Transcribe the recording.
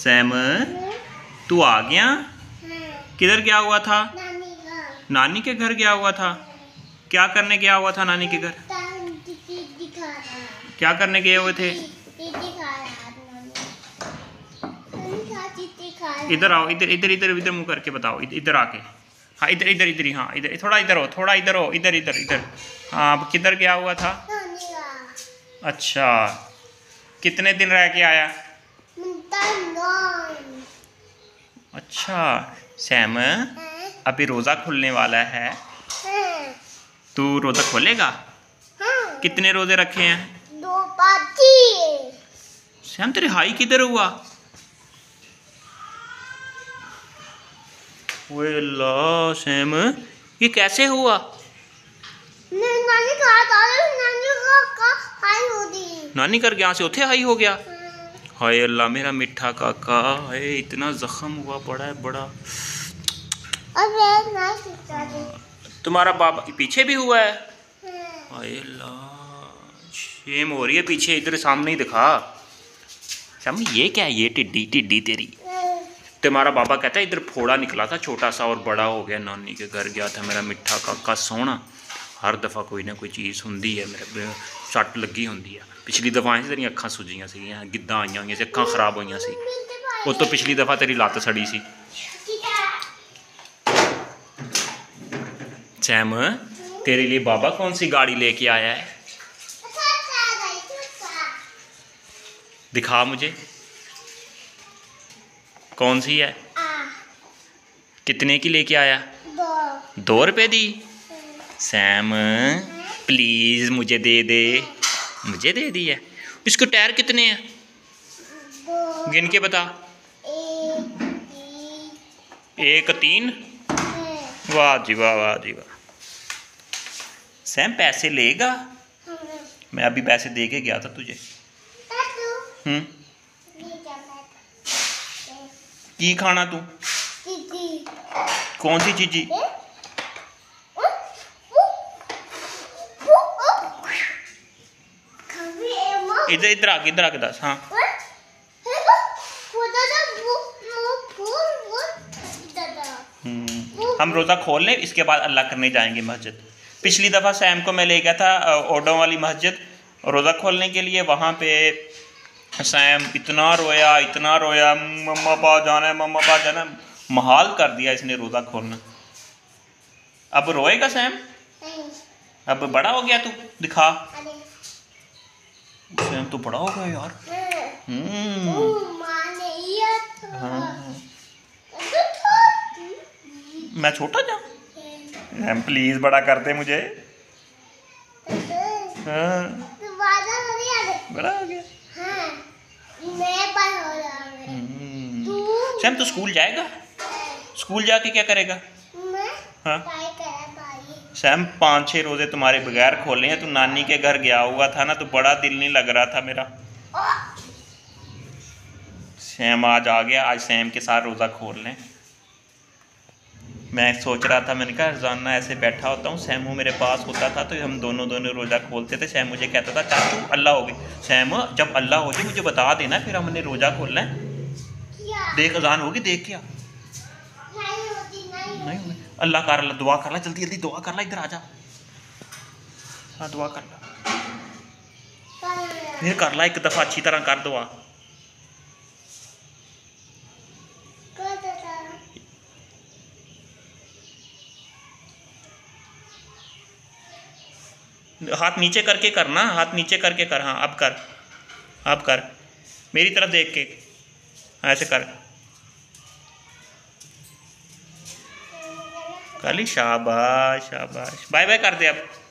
Sam तू आ गया? किधर गया हुआ था? नानी के घर गया हुआ था। क्या करने गया हुआ था नानी के घर? क्या करने गए हुए थे? इधर आओ, इधर इधर इधर इधर मुंह करके बताओ, इधर आके। हाँ इधर इधर इधर ही, हाँ इधर थोड़ा इधर हो, थोड़ा इधर हो, इधर इधर इधर। हाँ अब किधर गया हुआ था? अच्छा कितने दिन रह के आया? अच्छा सैम अभी रोज़ा खुलने वाला है, तू रोज़ा खोलेगा? कितने रोज़े रखे हैं? 2 पाची। सैम तेरे हाई किधर हुआ? ओए अल्लाह सैम ये कैसे हुआ? नानी कर गया से उठे हाई हो गया। हाय अल्लाह मेरा मिठा काका, हाय इतना जख्म हुआ पड़ा है बड़ा। तुम्हारा बाबा पीछे भी हुआ है? हाय अल्लाह शेम हो रही है पीछे, इधर सामने ही दिखा। सैम ये क्या है, ये टिड्डी टिड्डी तेरी? तुम्हारा बाबा कहता है इधर फोड़ा निकला था छोटा सा और बड़ा हो गया, नानी के घर गया था मेरा मिठा काका सोना। हर दफ़ा कोई ना कोई चीज़ होंगी है, मेरे सट लगी होंगी है। पिछली दफ़ा तेरी अखां सुजियां सी, गिद्दां आईयां होईयां सी, अखां खराब होईयां सी। उस तो पिछली दफ़ा तेरी लत्त सड़ी सी। सैम तेरे लिए बाबा कौन सी गाड़ी लेके आया है? दिखा मुझे कौन सी है? कितने की लेके आया? 2 रुपए दी? सैम प्लीज़ मुझे दे दे। मुझे दे दी है। इसके टायर कितने हैं? 2 गिन के बता। 1 3। वाह जी वाह, वाह जी वाह। सैम पैसे लेगा? मैं अभी पैसे दे के गया था तुझे। की खाना तू? कौन सी चीज़ी? इधर इधर आके दस। हाँ हम रोज़ा खोल लें, इसके बाद अल्लाह करने जाएंगे मस्जिद। पिछली दफ़ा सैम को मैं ले गया था ओडो वाली मस्जिद रोज़ा खोलने के लिए। वहाँ पे सैम इतना रोया, मम्मा पा जाना है, मम्मा पा जाना है। महाल कर दिया इसने रोज़ा खोलना। अब रोएगा सैम? अब बड़ा हो गया तू? दिखा सैम तो बड़ा हो गया यार। हाँ। मैं छोटा जा? सैम प्लीज बड़ा कर दे मुझे। हाँ। बड़ा हो गया। सैम तो स्कूल जाएगा? स्कूल जाके क्या करेगा? हाँ सैम 5-6 रोज़े तुम्हारे बगैर खोले हैं। तू नानी के घर गया हुआ था ना, तो बड़ा दिल नहीं लग रहा था मेरा। सैम आज आ गया, आज सैम के साथ रोज़ा खोल लें। मैं सोच रहा था, मैंने कहा रोज़ाना ऐसे बैठा होता हूँ, सैम मेरे पास होता था तो हम दोनों रोज़ा खोलते थे। सैम मुझे कहता था चाचू अल्लाह हो गई। सैम जब अल्लाह हो जाए मुझे बता देना, फिर हमने रोज़ा खोलना है। देख अजान होगी, देख क्या नहीं। अल्लाह कर ला, दुआ कर ला, जल्दी जल्दी दुआ कर ला। इधर आ जा। हाँ दुआ कर ला, फिर कर ला एक दफ़ा अच्छी तरह कर दुआ। हाथ नीचे करके करना, हाथ नीचे करके कर। हाँ अब कर, अब कर मेरी तरफ देख के ऐसे कर ली। शाबाश शाबाश। बाय बाय कर दे अब।